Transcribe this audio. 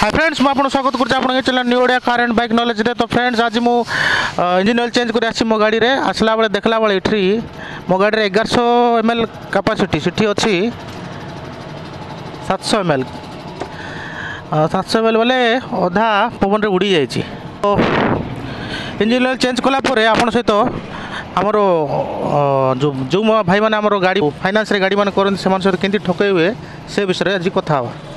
Hi friends मुझे आपको स्वागत कर channel new Odia car and bike knowledge रे। तो फ्रेंड्स आज मु इंजिन ऑयल चेंज कर मो गाड़ी रे आसला बेले देखला बेले इठी मो गाड़ी रे 1100 ml कैपेसिटी सिटी अच्छी 700 ml 700 ml बोले अधा पवन रे उड़ी जाइए। तो इंजिन ऑयल चेंज कला परे आपन सहित आमर जो भाई मैंने आमर गाड़ी फाइनान्स रे गाड़ी मान करन से सहित केंती ठकै हुए से विषय आज कथा।